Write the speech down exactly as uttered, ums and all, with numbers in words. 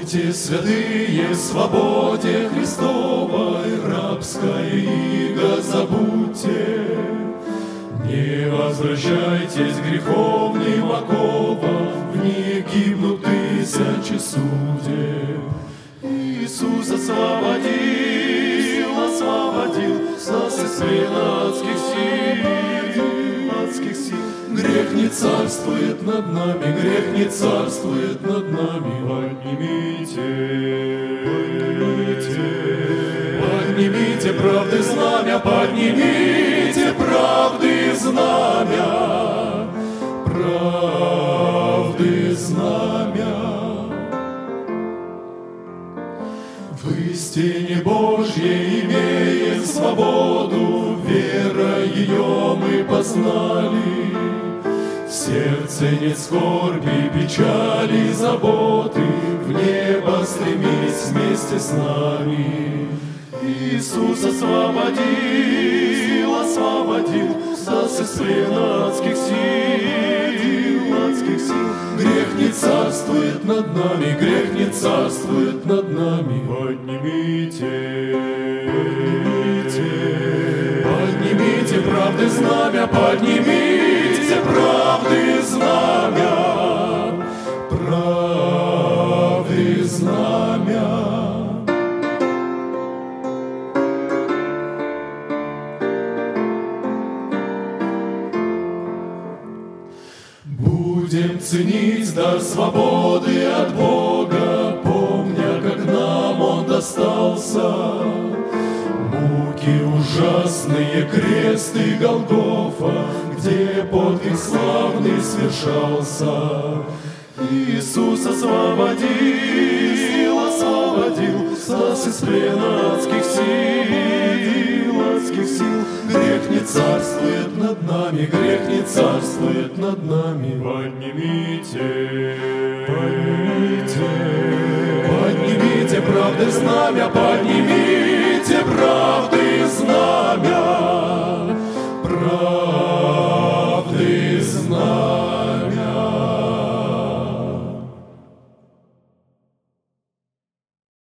Будьте святые в свободе Христовой, рабское иго забудьте. Не возвращайтесь к греховным оковам, в них гибнут тысячи судеб. Иисус освободил, освободил нас из плен адских сил, адских сил. Грех не царствует над нами, грех не царствует над нами. Поднимите, поднимите, поднимите правды знамя, поднимите правды знамя, правды знамя. В истине Божьей имеем свободу, вера ее мы познали. В сердце нет скорби, печали, заботы, в небо стремись вместе с нами. Иисус освободил, освободил нас из плена адских сил, адских сил. Грех не царствует над нами, грех не царствует над нами. Поднимите, поднимите, поднимите правды знамя, поднимите правды знамя, правды знамя. Будем ценить дар свободы от Бога, помня, как нам Он достался. Муки ужасные, крест и Голгофа, где подвиг славный свершался. Иисус освободил, освободил нас из плена адских сил, адских сил. Грех не царствует над нами, грех не царствует над нами. Поднимите, поднимите, поднимите правды знамя, поднимите.